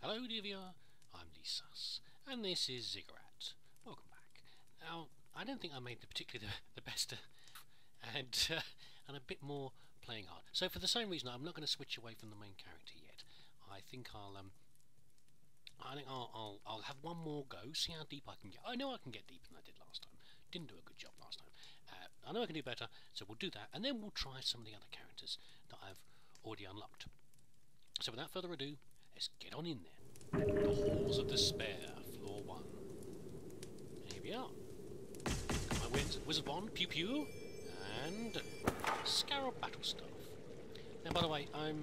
Hello dear viewer, I'm leesusss, and this is Ziggurat. Welcome back. Now, I don't think I made particularly the best and a bit more playing hard. So for the same reason, I'm not going to switch away from the main character yet. I think I'll have one more go, see how deep I can get. I know I can get deeper than I did last time. Didn't do a good job last time. I know I can do better, so we'll do that, and then we'll try some of the other characters that I've already unlocked. So without further ado, let's get on in there. The Halls of Despair, Floor 1. Here we are. Got my wizard wand, pew pew, and Scarab battle staff. Now, by the way, I'm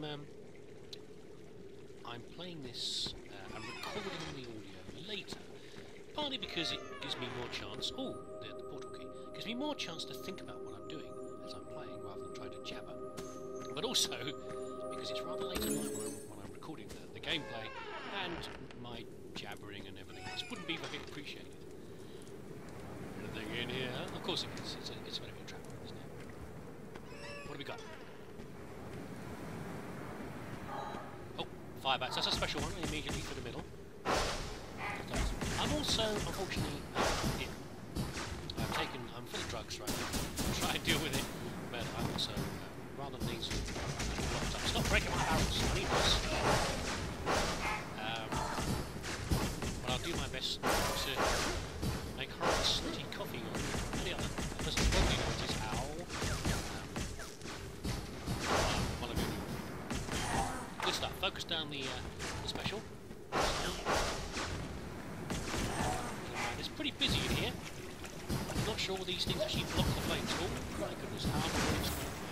playing this. I'm recording the audio later, partly because it gives me more chance. Oh, the portal key gives me more chance to think about what I'm doing as I'm playing, rather than trying to jabber. But also because it's rather late at night when I'm recording the gameplay, and my jabbering and everything else wouldn't be very appreciated. Anything in here? Of course it is. It's going to be a trap, isn't it? What have we got? Oh, fire bats. That's a special one. Immediately for the middle. I'm also, unfortunately, ill. I'm full of drugs right now. I'll try and deal with it, but I'm also rather nasal. Stop breaking my barrels. I need this. But I'll do my best to make horrible tea coffee or any other. Just probably notice how one of you. Good stuff. Focus down the special. It's pretty busy in here. I'm not sure these things actually block the flames. Oh my goodness, how am I going to explain that?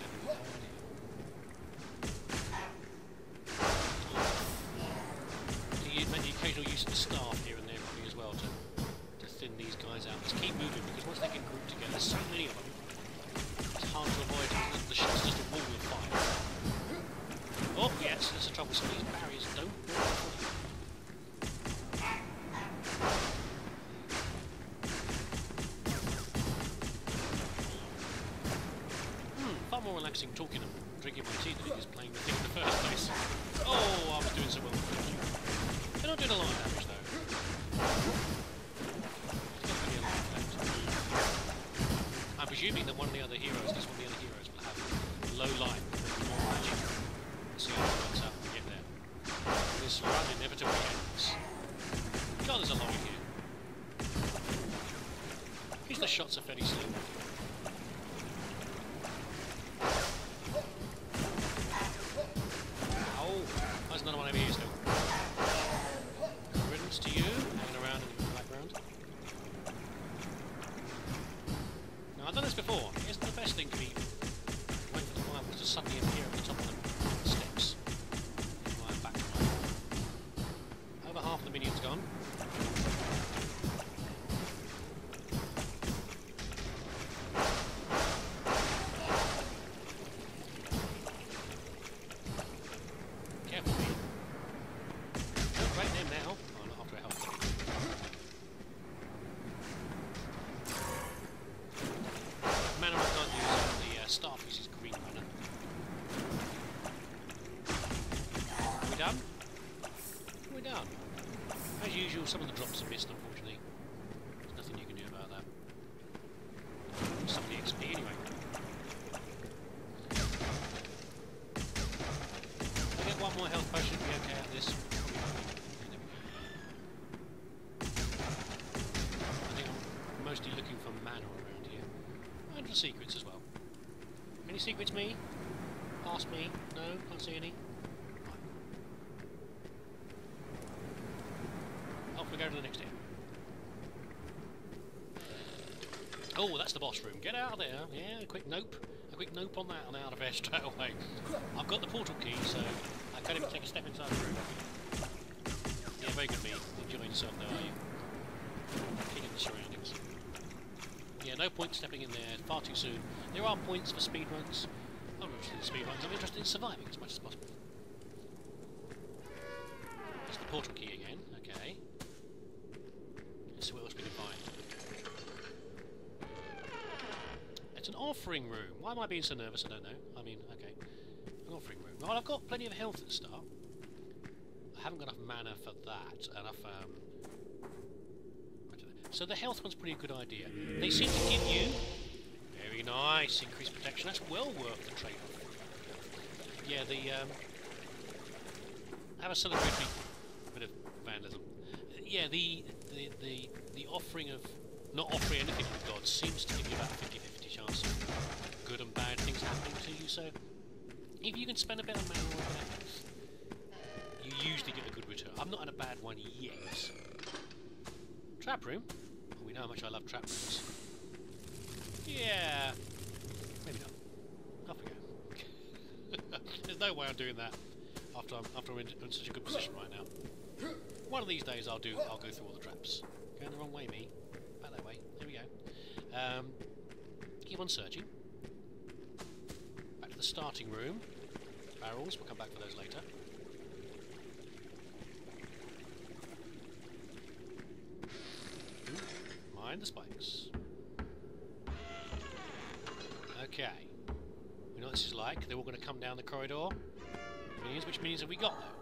The occasional use of the staff here and there probably as well to thin these guys out. Let's keep moving, because once they get grouped together, there's so many of them. It's hard to avoid. The shot's just a wall of fire. Oh yes, that's the trouble. Some of these barriers don't work. Far more relaxing talking and drinking my tea than it is playing the thing in the first place. Oh, I was doing so well. They're not doing a lot of damage though. I'm presuming that one of the other heroes, will have low life, more magic. Let's see how it works out when we get there. This run inevitably ends. God, there's a lot in here. At least the shots are fairly slim. There's another one over here still. Riddance to you, hanging around in the background. Now, I've done this before. It isn't the best thing to be wait for the fireballs to suddenly appear at the top of the steps. Right back. Over half the minions gone. Careful, me. Don't break them now. Oh, not after I help them. Mana I can't use the staff uses green mana. Are we done? We're done. As usual, some of the drops are missed, unfortunately. There's nothing you can do about that. Some of the XP anyway. One more health potion, be okay at this. Yeah, there we go. I think I'm mostly looking for mana around here. And for secrets as well. Any secrets, me? Past me? No? Can't see any? Right. Off we go to the next area. Oh, that's the boss room. Get out of there. Yeah, a quick nope. A quick nope on that and out of there straight away. I've got the portal key, so I can't even take a step inside the room. Yeah, very good me. Enjoying yourself now, are you? King of the surroundings. Yeah, no point stepping in there far too soon. There are points for speedruns. I'm not interested in speedruns, I'm interested in surviving as much as possible. There's the portal key again, okay. Let's see what else we can find. It's an offering room. Why am I being so nervous? I don't know. I mean, okay. An offering room. Well, I've got plenty of health at the start. I haven't got enough mana for that. So the health one's pretty good idea. They seem to give you very nice increased protection. That's well worth the trade-off. Yeah, have a celebratory bit of vandalism. Yeah, the offering of not offering anything to the gods seems to give you about a 50-50 chance of good and bad things happening to you. So if you can spend a bit of mana or a bit of health, you usually get a good return. I'm not had a bad one yet. Trap room. Well, we know how much I love trap rooms. Yeah, maybe not. Off we go. There's no way I'm doing that after I'm in such a good position right now. One of these days I'll go through all the traps. Going the wrong way, me. Back that way. There we go. Keep on searching. Back to the starting room. Barrels. We'll come back for those later. Mind the spikes. Okay. We know what this is like. They're all going to come down the corridor. Which means that we got though.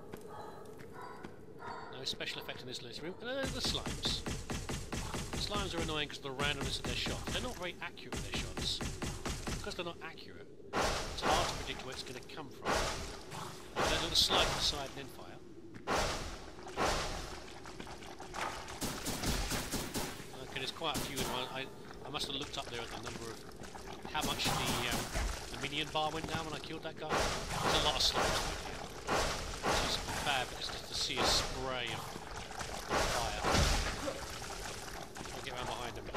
No special effect in this list room. And the slimes. The slimes are annoying because of the randomness of their shots. They're not very accurate with their shots. Because they're not accurate, it's hard to predict where it's going to come from. They're going to slide to the side and then fire. Okay, there's quite a few in one. I must have looked up there at the number of how much the minion bar went down when I killed that guy. There's a lot of slimes here. Which is bad because just to see a spray of fire. I'll get around behind him.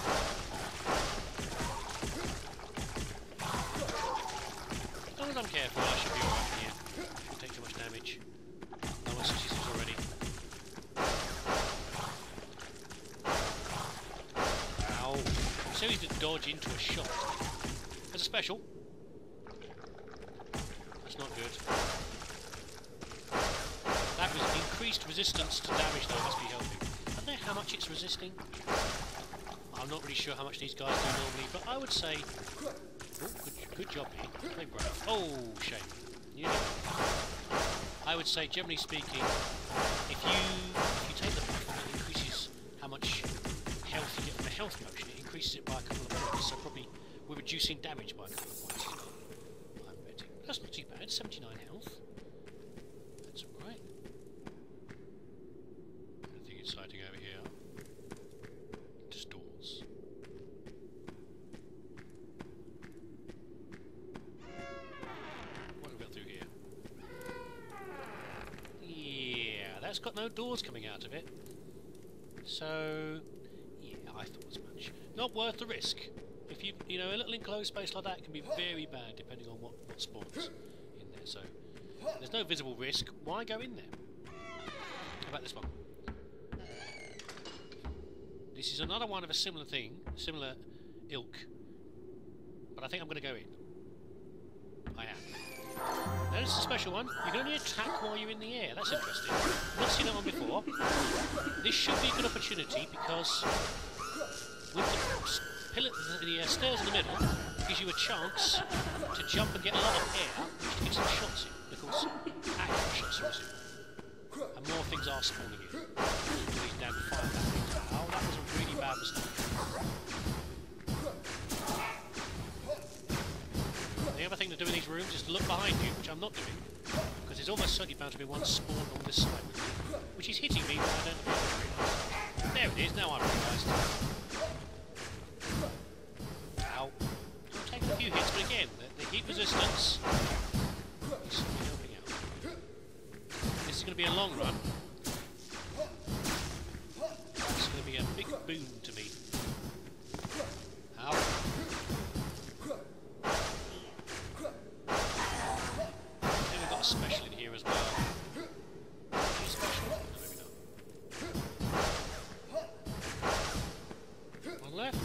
As long as I'm careful, I should be alright here. Don't take too much damage. No one switches this already. Ow. So easy to dodge into a shot. There's a special. That's not good. That was increased resistance to damage though, must be helping. I don't know how much it's resisting. I'm not really sure how much these guys do normally, but I would say... Oh, good job here. Play brave. Oh, shame. Yeah. I would say, generally speaking, if you take the buff, it increases how much health you get from the health potion. It increases it by a couple of points, so probably we're reducing damage by a couple of points as well. I'm betting. That's not too bad. 79 health. That's alright. Anything exciting over here? Just doors. What have we got through here? Yeah, that's got no doors coming out of it. So, yeah, I thought as much. Not worth the risk. If you know, a little enclosed space like that can be very bad depending on what spawns in there. So, there's no visible risk. Why go in there? How about this one? This is another one of a similar thing, similar ilk. But I think I'm going to go in. I am. Now this is a special one. You can only attack while you're in the air. That's interesting. I've not seen that one before. This should be a good opportunity because with the stairs in the middle gives you a chance to jump and get a lot of air, which to get some shots in. Of course, accurate shots are in. And more things are spawning in. These damn fire. Oh, that was a really bad mistake. The other thing to do in these rooms is to look behind you, which I'm not doing, because there's almost certainly bound to be one spawn on this side with me, which is hitting me, but I don't appear to realise. There it is, now I've realised. Ow. I'm taking a few hits, but again, the heat resistance is certainly helping out. This is going to be a long run. It's going to be a big boon to me. Ow. Special in here as well. Special? No, maybe not. One left.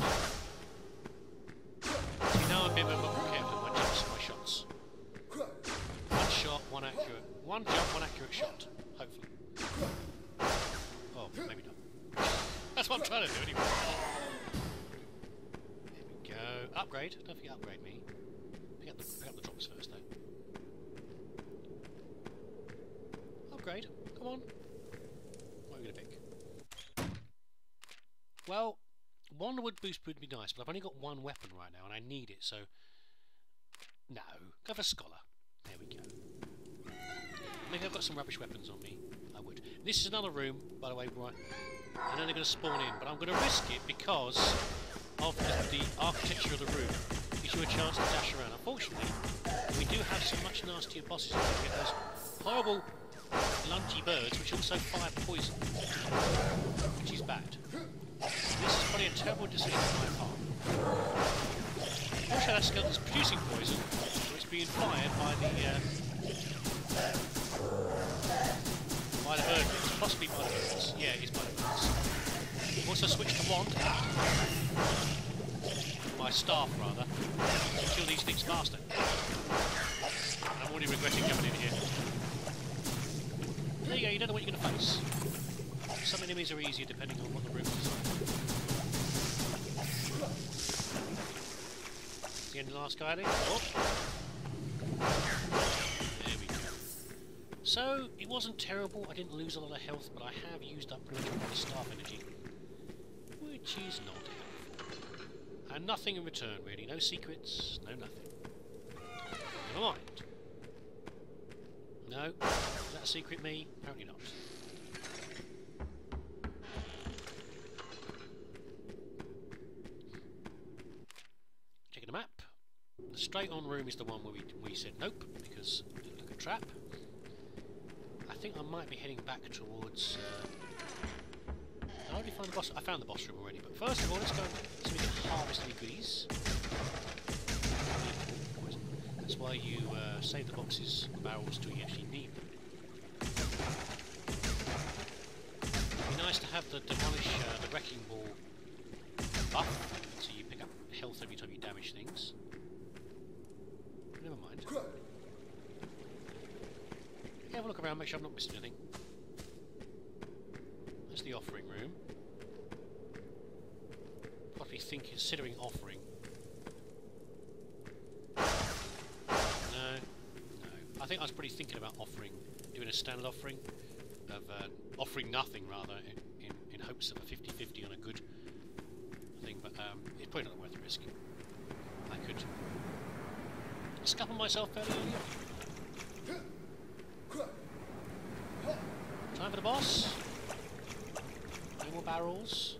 See, now I'm being a bit more careful with my jumps and my shots. One shot, one accurate. One jump, one accurate shot. Hopefully. Oh, maybe not. That's what I'm trying to do anyway. There we go. Upgrade. Don't forget upgrade me. Pick up the drops first though. Upgrade. Come Come on. What are we going to pick? Well, one wood boost would be nice, but I've only got one weapon right now, and I need it, so... No. Go for Scholar. There we go. Maybe I've got some rubbish weapons on me. I would. This is another room, by the way, right? I know they're going to spawn in, but I'm going to risk it because of the architecture of the room. Gives you a chance to dash around. Unfortunately, we do have some much nastier bosses. We get those horrible lungy birds, which also fire poison, which is bad. This is probably a terrible decision on my part. Also, that skeleton's producing poison, so it's being fired by the birds, possibly by the birds. Yeah, it is by the birds. I've also switched to wand, my staff rather, to kill these things faster. I'm already regretting jumping in here. There you go, you don't know what you're going to face. Some enemies are easier depending on what the room is. The end of the last guy there. Oh. There we go. So, it wasn't terrible, I didn't lose a lot of health, but I have used up pretty much all the staff energy. Which is not helpful. And nothing in return, really. No secrets, no nothing. Never mind. No? Is that a secret me? Apparently not. Checking the map. The straight on room is the one where we said nope, because it looked like a trap. I think I might be heading back towards... Did I already find the boss? I found the boss room already, but first of all, let's go so we can harvest any goodies. That's why you save the boxes, the barrels, till you actually need them. It'd be nice to have the demolish, the wrecking ball buff, so you pick up health every time you damage things. Never mind. Yeah, have a look around, make sure I'm not missing anything. There's the offering room. Probably considering offering. No. I think I was pretty thinking about doing a standard offering, of offering nothing rather, in hopes of a 50-50 on a good thing, but it's probably not worth the risk. I could scupper myself fairly early on. Time for the boss. No more barrels.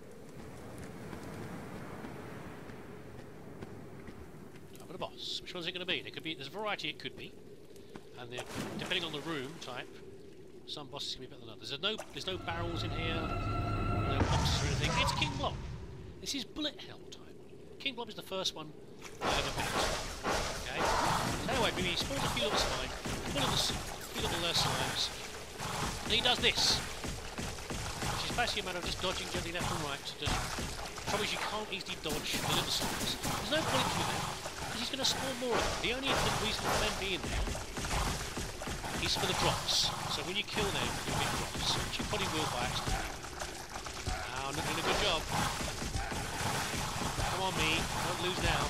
Time for the boss. Which one's it going to be? There's a variety it could be. And depending on the room type, some bosses can be better than others. There's no barrels in here, no boxes or anything. It's King Blob. This is bullet hell time. King Blob is the first one I ever beat. Okay? So anyway, he spawns a few little slime, few little slimes, and he does this. Which is basically a matter of just dodging gently left and right. The trouble is you can't easily dodge the little slimes. There's no point to them, because he's going to spawn more of them. The only reason for them being there is for the drops. So when you kill them, you'll get drops, which you probably will by accident. I'm not doing a good job. Come on, me. Don't lose now.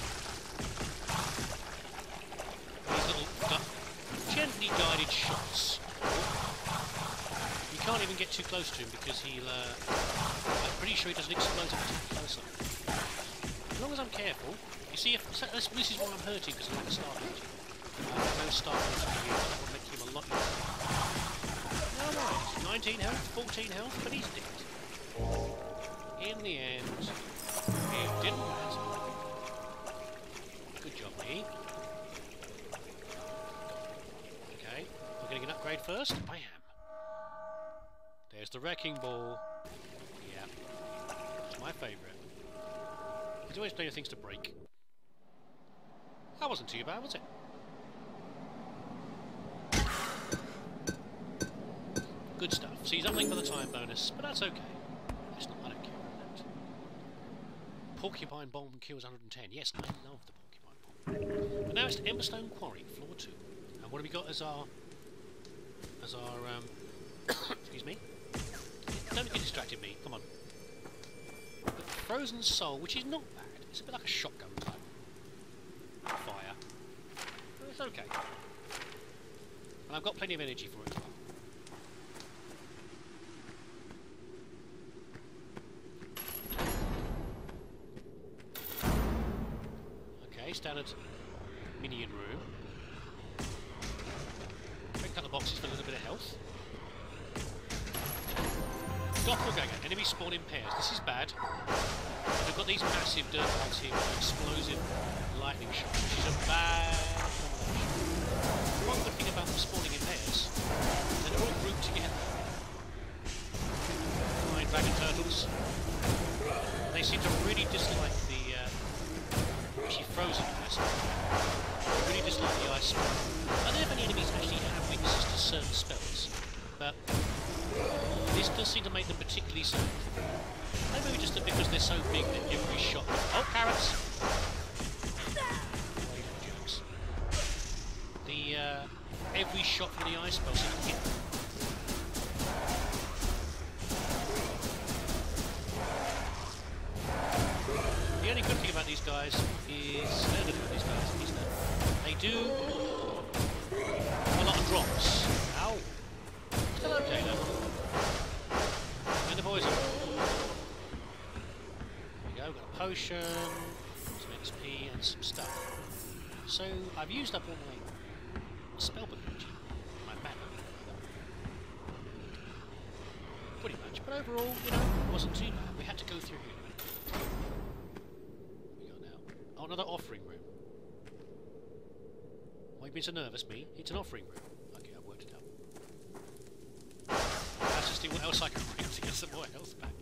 These little gently guided shots. You can't even get too close to him because he'll... I'm pretty sure he doesn't explode if it's too close up. As long as I'm careful. You see, this is why I'm hurting, because I like a star hurt. I have no star hurt to use. That will make him a lot easier. Alright, 19 health, 14 health, but he's dead. In the end, it didn't matter. Good job, me. Okay, we're getting an upgrade first. I am. There's the wrecking ball. Yeah, it's my favourite. There's always plenty of things to break. That wasn't too bad, was it? Good stuff. So he's upping for the time bonus, but that's okay. It's not, I don't care about that. Porcupine Bomb kills 110. Yes, I love the Porcupine Bomb. But now it's to Emberstone Quarry, floor 2. And what have we got as our excuse me? Don't get distracted, me. Come on. The Frozen Soul, which is not bad. It's a bit like a shotgun type fire. But it's okay. And I've got plenty of energy for it as well. standard minion room. Break a couple of boxes for a little bit of health. Doppelganger. Enemies spawn in pairs. This is bad. We've got these massive dirt bags here with explosive lightning shots, which is a bad combination. One good thing about them spawning in pairs is that they're all grouped together. Flying dragon turtles. They seem to really dislike the actually frozen ice. They really dislike the ice spell. I don't know if any enemies actually have weaknesses to certain spells, but this does seem to make them particularly so. Maybe just because they're so big that every shot... Oh, carrots! Jokes. Every shot from the ice spell seems to hit them. The only good thing about these guys is... that they do a lot of drops. Ow! Still okay though. And the poison. There we go, got a potion, some XP and some stuff. So I've used up all my spellbook energy, my mana, pretty much. But overall, you know, it wasn't too bad. We had to go through here. What we got now? Oh, another offering room. Why you been so nervous, me? It's an offering room. Okay, I've worked it out. Let's just see what else I can bring to get some more health back.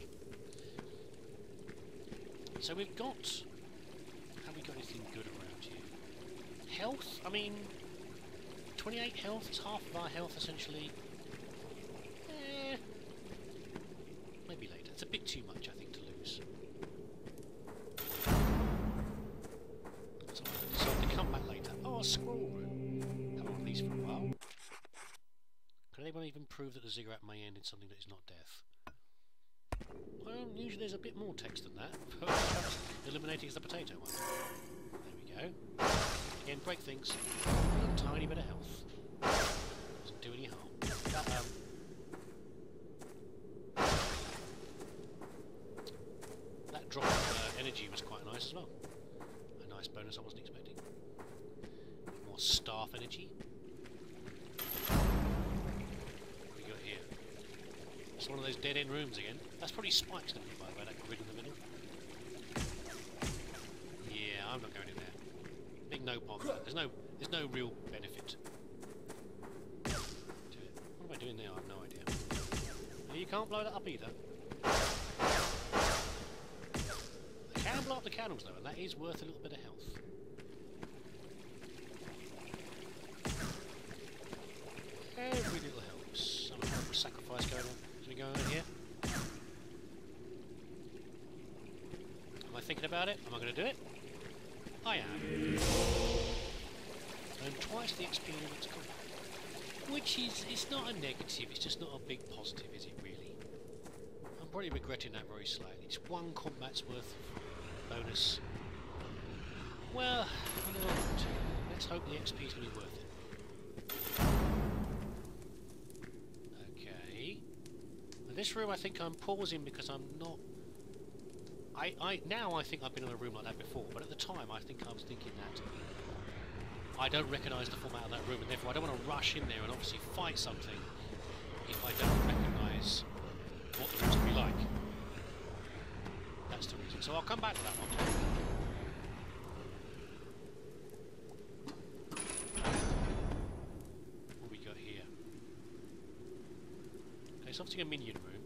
So we've got... Have we got anything good around here? Health? I mean... 28 health, it's half of our health essentially. Maybe later. It's a bit too much, I think, to lose. So I decided to come back later. Oh, a scroll room. Haven't one of these for a while. Can anyone even prove that the Ziggurat may end in something that is not death? Well, usually there's a bit more text than that. Eliminating is the potato one. There we go. Again, break things. A tiny bit of health. Doesn't do any harm. That drop of energy was quite nice as well. A nice bonus I wasn't expecting. More staff energy. What do we got here? It's one of those dead-end rooms again. That's probably Spike's going to be, by the way, that grid in the middle. Yeah, I'm not going in there. Big no pond. There's no real benefit to it. What am I doing now? I have no idea. You can't blow that up either. I can blow up the candles though, and that is worth a little bit of health. Every little helps. Some kind of sacrifice going on. Is we going on here? Am I thinking about it? Am I going to do it? I am. And twice the experience combat. Which is, it's not a negative, it's just not a big positive, is it really? I'm probably regretting that very slightly. It's one combat's worth of bonus. Well, you know what? Let's hope the XP is going to be worth it. Okay. Now this room I think I'm pausing because I'm not... now I think I've been in a room like that before, but at the time I think I was thinking that I don't recognise the format of that room, and therefore I don't want to rush in there and obviously fight something if I don't recognise what the room's going to be like. That's the reason. So I'll come back to that one. What we got here? Okay, it's obviously a minion room.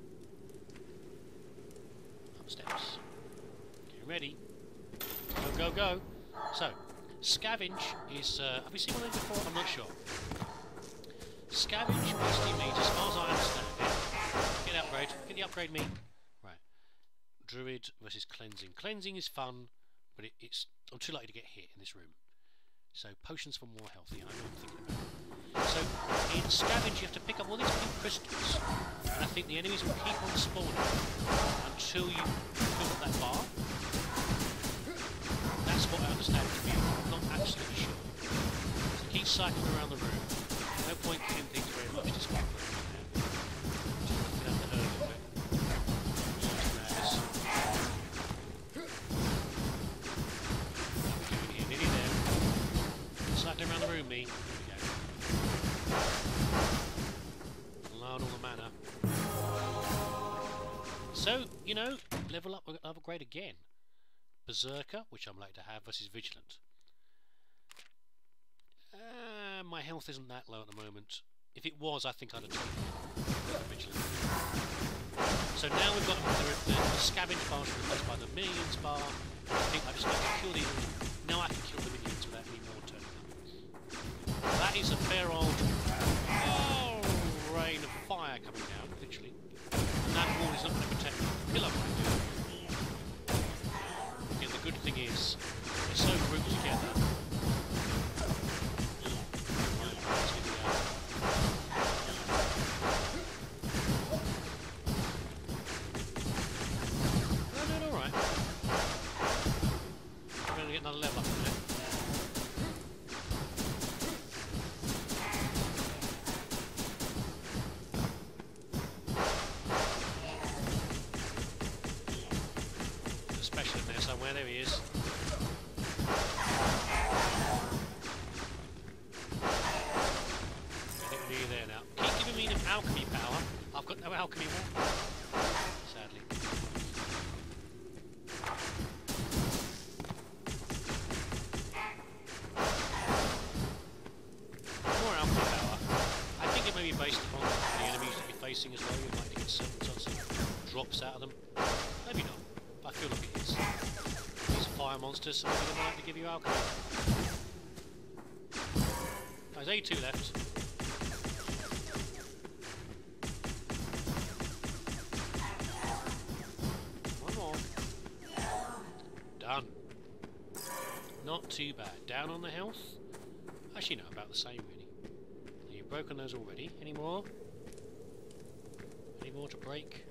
Up steps. Get ready. Go, go, go. So, scavenge is... have we seen one of these before? I'm not sure. Scavenge basically means, as far as I understand it... Get the upgrade. Get the upgrade, me. Right. Druid versus cleansing. Cleansing is fun, but it's... I'm too likely to get hit in this room. So, potions for more health. Yeah, I know what I'm thinking about. So, in scavenge you have to pick up all these pink crystals. And I think the enemies will keep on spawning until you fill up that bar. That's what I understand to be. I'm not absolutely sure. So keep cycling around the room. No point killing things very much, just keep putting them there. Just get out the herd of it. What are we doing here? Nearly there. mana. So, you know, level up, upgrade again. Berserker, which I'm likely to have, versus Vigilant. My health isn't that low at the moment. If it was, I think I'd have taken Vigilant. So now we've got the scavenge bar replaced by the minions bar. I think I just need to kill these. Now I can kill the minions without any more turning up. That is a fair old rain of fire coming down, literally. And that wall is not going to protect me. The pillar might do. Again, the good thing is, they're so grouped together. Another level up in there. There's a special in there somewhere, there he is. I think we're near there now. Keep giving me the alchemy power. I've got no alchemy more. Sadly. Based upon the enemies that you're facing as well, you might get certain sorts of drops out of them. Maybe not, but I feel like it is. These are fire monsters, so maybe they might give you alcohol. There's 82 left. One more. Done. Not too bad. Down on the health? Actually no, about the same really. Broken those already. Any more? Any more to break?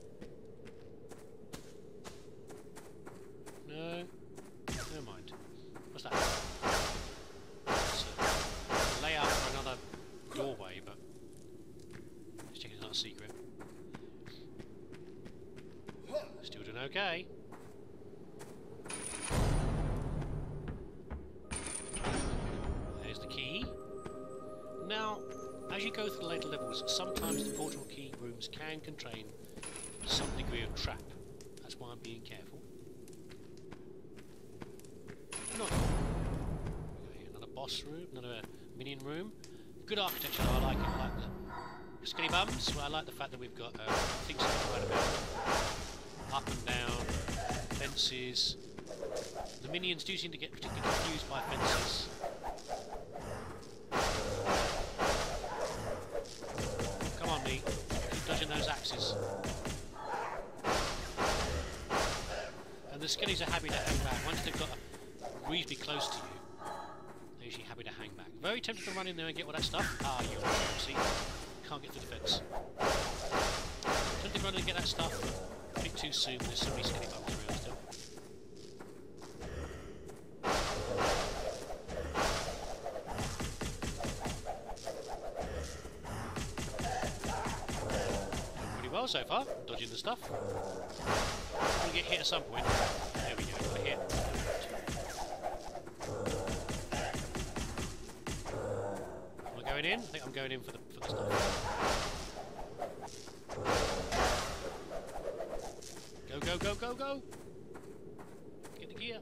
No? Never mind. What's that? It's a layout for another doorway, but let's check it's not a secret. Still doing okay. There's the key. Now, as you go through the later levels, sometimes the portal key rooms can contain some degree of trap. That's why I'm being careful. Not another boss room, another minion room. Good architecture, though. I like it. I like the skinny bums. Well, I like the fact that we've got things to go right about. Up and down, fences. The minions do seem to get particularly confused by fences. Come on, me. Keep dodging those axes. And the skinnies are happy to hang back. Once they've got reasonably close to you, they're usually happy to hang back. Very tempted to run in there and get all that stuff. Ah, you see. Can't get through the fence. Tempted to run in and get that stuff, but a bit too soon. There's so many skinny bumps around still. So far, dodging the stuff. We'll get hit at some point. There we go, got hit. Am I going in? I think I'm going in for the stuff. Go, go, go, go, go! Get the gear.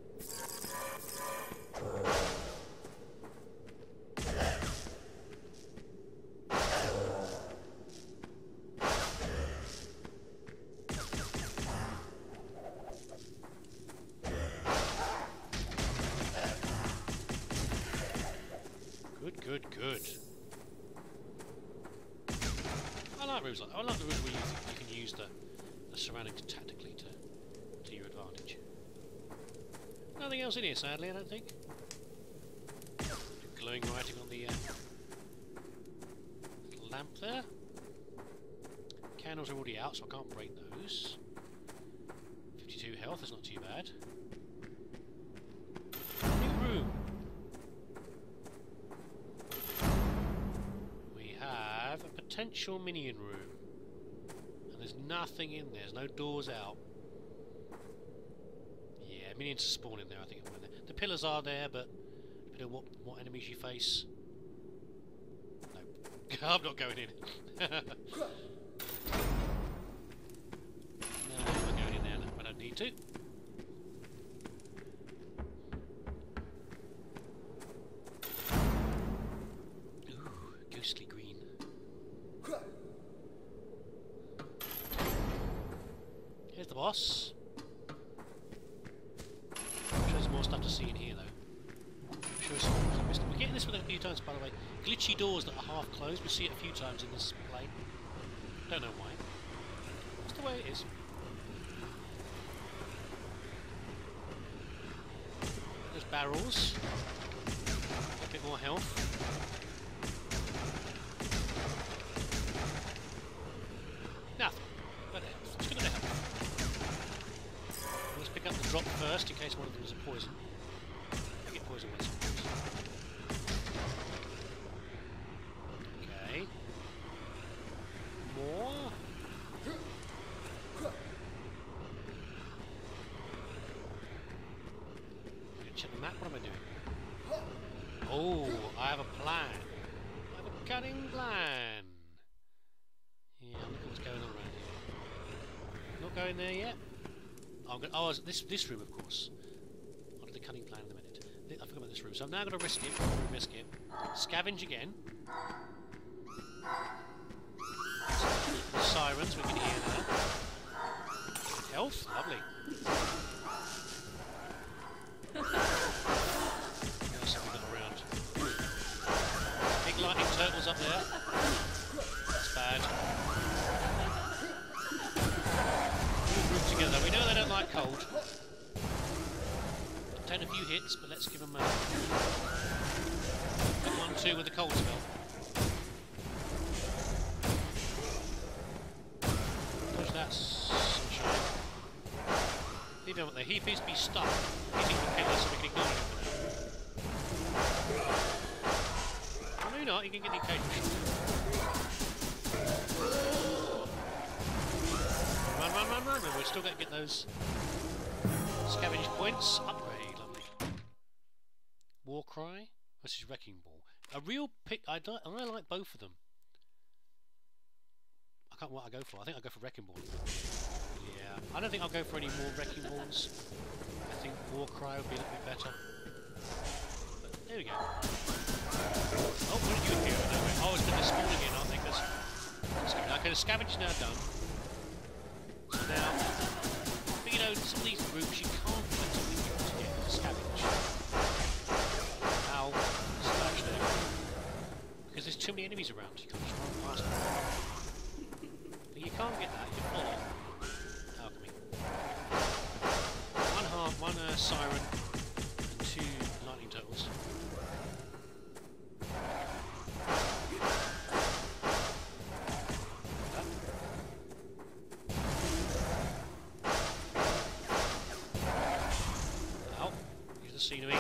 Good. I like rooms like that. I like the rooms where you can use the surroundings tactically to your advantage. Nothing else in here, sadly, I don't think. Glowing writing on the lamp there. Candles are already out, so I can't break those. 52 health, that's not too bad. New room. Potential minion room, and there's nothing in there. There's no doors out. Yeah, minions spawn in there. I think the pillars are there, but depending on what enemies you face. No, I'm not going in. need to. Ooh, ghostly green. Here's the boss. I'm sure there's more stuff to see in here, though. I'm sure I missed it. We're getting this with a few times, by the way. Glitchy doors that are half closed. We see it a few times in this play. Don't know why. It's the way it is. There's barrels. A bit more health. Nothing. But the health. Let's get the health. Let's pick up the drop first in case one of them is a poison. I get poison when sometimes. Okay. More. Check the map. What am I doing? Oh, I have a plan. I have a cunning plan. Yeah, look at what's going on around here. Not going there yet. I'm going. Oh, this room, of course. I'll do the cunning plan in a minute. I forgot about this room, so I'm now going to risk it. Scavenge again. The sirens we can hear now. Health, lovely. What else have we got around? Big lightning turtles up there. That's bad. All grouped together. We know they don't like cold. Taken a few hits, but let's give them a 1-2 with the cold spell. Push that sunshine. Leave him up there. He appears to be stuck. He's independent, so we can ignore him for now. Well, maybe not. You can get the occasional shot. Run. And we're still going to get those scavenge points. Upgrade. Lovely. War Cry. This is Wrecking Ball. A real pick. I like both of them. I can't what I go for. I think I'll go for Wrecking Ball. Yeah. I don't think I'll go for any more Wrecking Balls. I think War Cry would be a little bit better. But there we go. Oh, what did you hear? Oh, it's been spawn again, I think. Okay, the scavenge is now done. So now, but you know, some of these groups you can't get something to get to scavenge. Ow. Splash there. Because there's too many enemies around, you can't just run past them. But you can't get that, you follow. Alchemy. One siren and 2 lightning turtles. Ow. Use the scenery.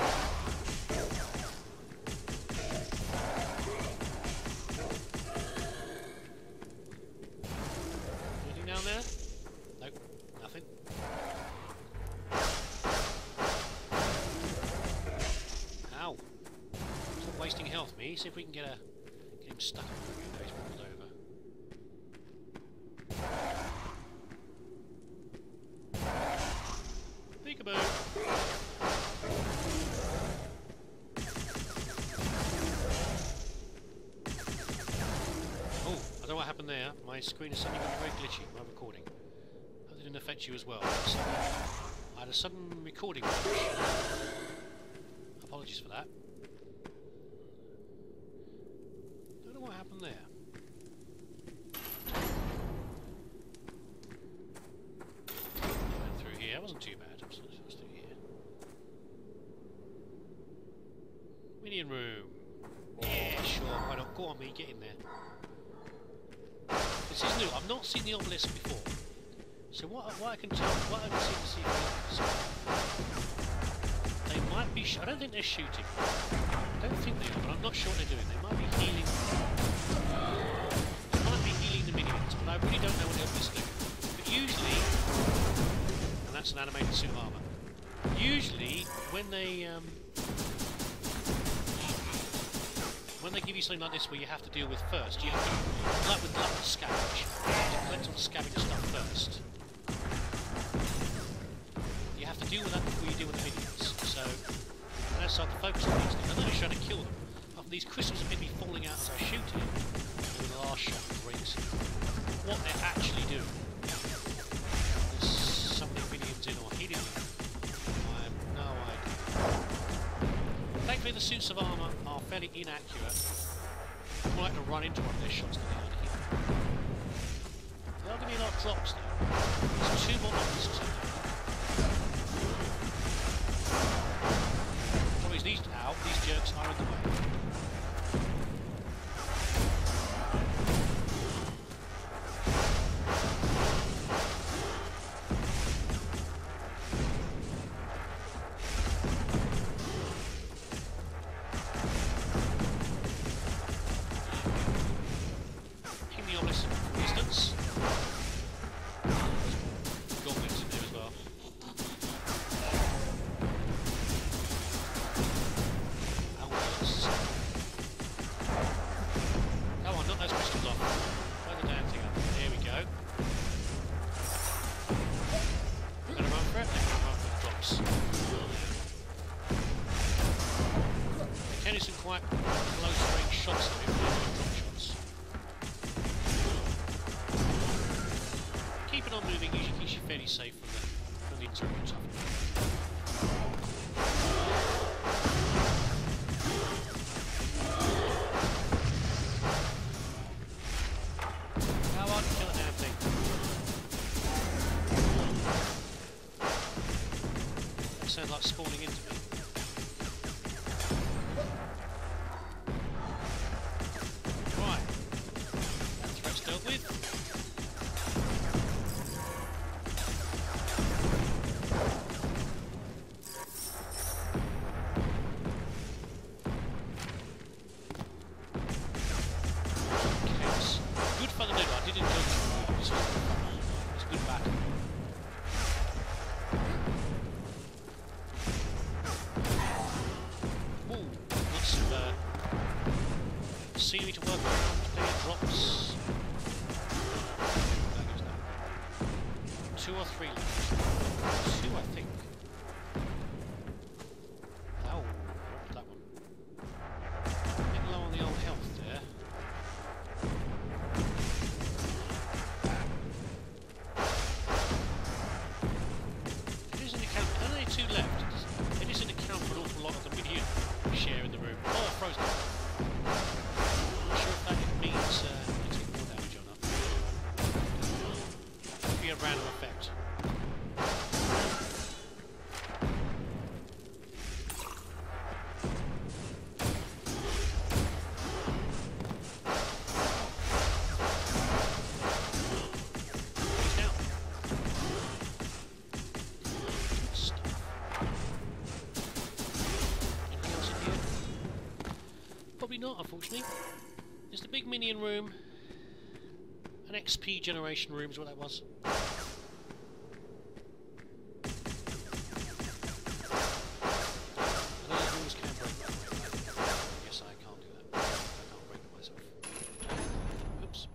Anything down there? Nope. Nothing. Ow. Stop wasting health, me. See if we can get him stuck. No, he's rolled over. Peekaboo. Oh, I don't know what happened there. My screen is suddenly very glitchy. My recording. Hope it didn't affect you as well. I had a sudden recording glitch. Apologies for that. Don't know what happened there. Went through here. It wasn't too bad. It was through here. Minion room. Yeah, sure. Why not? Go on, me. Get in there. This is new. I've not seen the obelisk before. So what I can tell, what I can see they might be. I don't think they're shooting. I don't think they are, but I'm not sure what they're doing. They might be healing. They might be healing the minions, but I really don't know what they're doing. But usually, and that's an animated suit of armour. Usually, when they give you something like this where you have to deal with first, you have to, like with scavenge, you have to collect all the scavenger stuff first. decide to focus on these things. I know he's trying to kill them. These crystals appear to be falling out as I shoot it. And the last shot breaks it. What they're actually doing. There's something minions in or hidden in. I have no idea. Thankfully the suits of armour are fairly inaccurate. I might like to run into one of their shots to the other here. There are going to be a lot of drops though. There's 2 more obelisks in there. These jerks are in the way. Ping the obelisk from distance. Goblins in there as well. Some quite close range shots though, drop shots. Keeping on moving usually keeps you fairly safe from the internal stuff. How hard to kill a damn thing. That sounds like spawning into me. Scenery to work around, clear drops. 2 or 3 left. 2 I think. Oh, what was that one? Getting low on the old health there. It doesn't account, only 2 left. It doesn't account for an awful lot of the minion share in the room. Oh, frozen. I'm not sure if that means it's taking more damage or not. Could be a random effect. He's down. Stuff. Anything else in here? Probably not, unfortunately. There's the big minion room. An XP generation room is what that was. Those rooms can break. I guess I can't do that. I can't break them myself. Oops.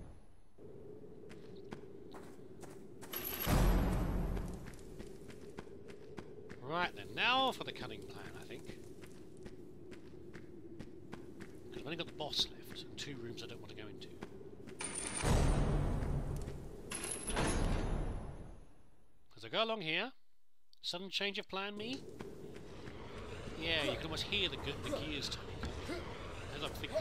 Right then, now for the cunning plan, I think. Because I've only got the boss left, and 2 rooms I don't want to go into. As I go along here, sudden change of plan, me? Yeah, you can almost hear the gears turning. As I'm thinking.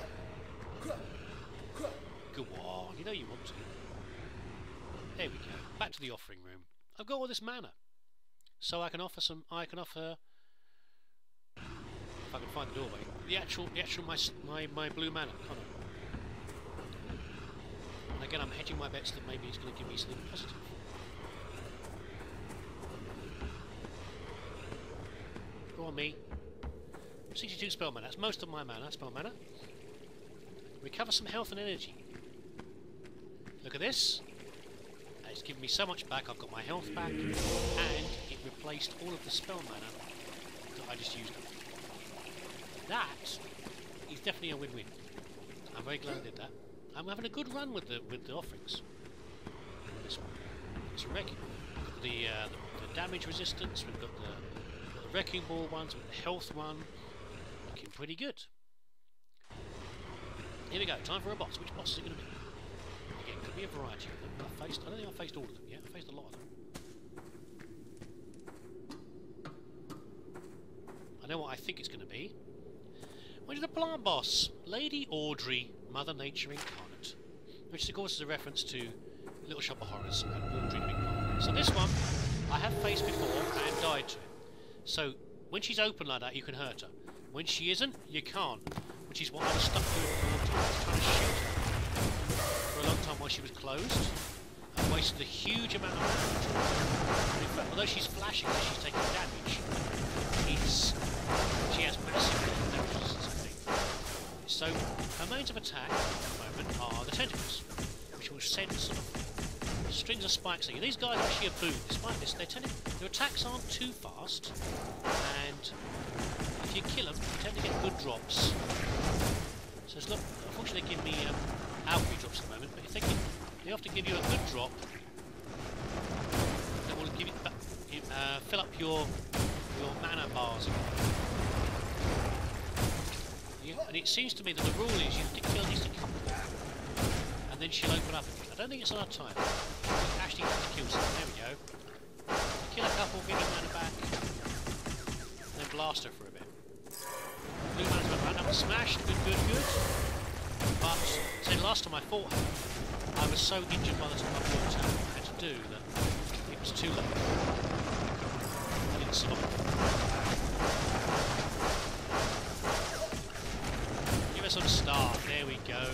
Go on, you know you want to. There we go. Back to the offering room. I've got all this mana, so I can offer some. I can offer. If I can find the doorway, the actual my blue mana, can't I? And again, I'm hedging my bets that maybe it's going to give me something positive. Go on, me. 62 spell mana. That's most of my mana. Spell mana. Recover some health and energy. Look at this. It's given me so much back. I've got my health back, and it replaced all of the spell mana that I just used. That is definitely a win-win. I'm very glad I did that. I'm having a good run with the offerings. This one. It's wrecking. We've got the damage resistance. We've got the wrecking ball ones. With the health one. pretty good. Here we go, time for a boss. Which boss is it going to be? Again, could be a variety of them. I don't think I've faced all of them yet. I've faced a lot of them. I know what I think it's going to be. Which is the plant boss? Lady Audrey, Mother Nature Incarnate. Which of course is a reference to Little Shop of Horrors and Audrey the Big Plant. So this one, I have faced before and died to it. So, when she's open like that, you can hurt her. When she isn't, you can't. Which is what I was stuck doing for a long time. I was trying to shoot her for a long time while she was closed. I wasted a huge amount of damage. In fact, although she's flashing and she's taking damage, she has massive damage resistance, I think. So, her means of attack at the moment are the tentacles, which will send sort of strings of spikes at you. These guys are actually a boon. Despite this, their attacks aren't too fast, and if you kill them, you tend to get good drops. So look, unfortunately they give me alchemy drops at the moment, but if they often give you a good drop that will give you fill up your mana bars. And it seems to me that the rule is you have to kill at least a couple, and then she'll open up again. I don't think it's enough time. You actually have to kill some. There we go. Kill a couple, get your mana back, and then blast her for a bit. Blue mana's went round, that was smashed, good. But, say the last time I fought her, I was so injured by the time I walked out what I had to do that it was too late. I didn't stop. Give us a start, there we go.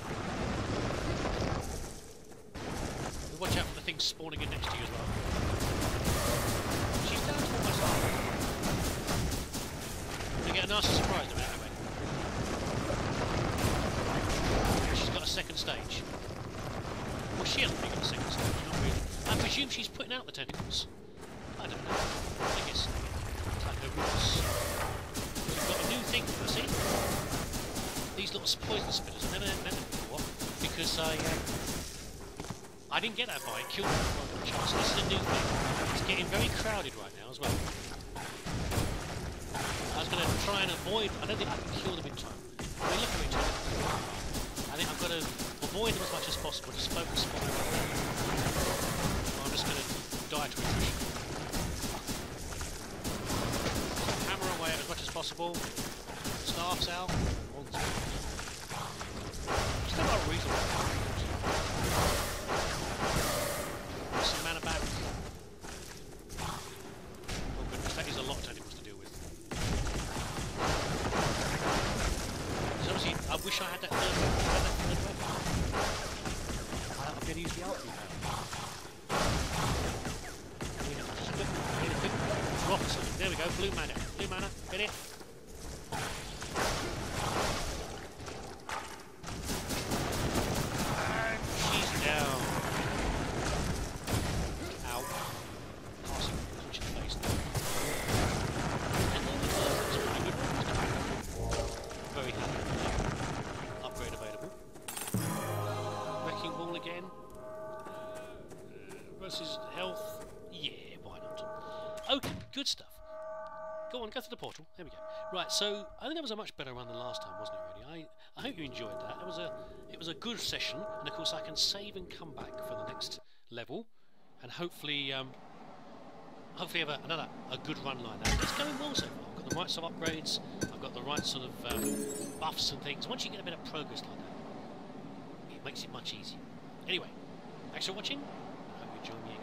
Watch out for the things spawning in next to you as well. She's down to almost half. You get a nasty surprise of it anyway. She's got a second stage. Well, she hasn't really got a second stage, not really. I presume she's putting out the tentacles. I don't know. I guess it's like her roots. We've got a new thing, you see? These little poison spinners. I've never met them before because I didn't get that far. It killed me before I got a chance. This is a new thing. It's getting very crowded right now as well. I was going to try and avoid... I don't think I can kill them in time. I mean, look at it. I think I've got to avoid them as much as possible. Just focus on them. I'm just going to die to attrition. Hammer away as much as possible. Staffs out. Still got a reasonable amount. Some mana back. Oh goodness, that is a lot of tentacles to deal with. So obviously, I wish I had that third weapon. I'm going to use the alchemy power. I need a quick drop or something. There we go, blue mana. Blue mana, get it. And she's down. Very happy with that. Upgrade available. Wrecking ball again. Versus health. Yeah, why not? Okay, good stuff. Go on, go through the portal. There we go. Right, so I think that was a much better run than last time, wasn't it? Really, I hope you enjoyed that. It was a good session, and of course I can save and come back for the next level, and hopefully have a good run like that. It's going well so far. I've got the right sort of upgrades. I've got the right sort of buffs and things. Once you get a bit of progress like that, it makes it much easier. Anyway, thanks for watching. I hope you join me again.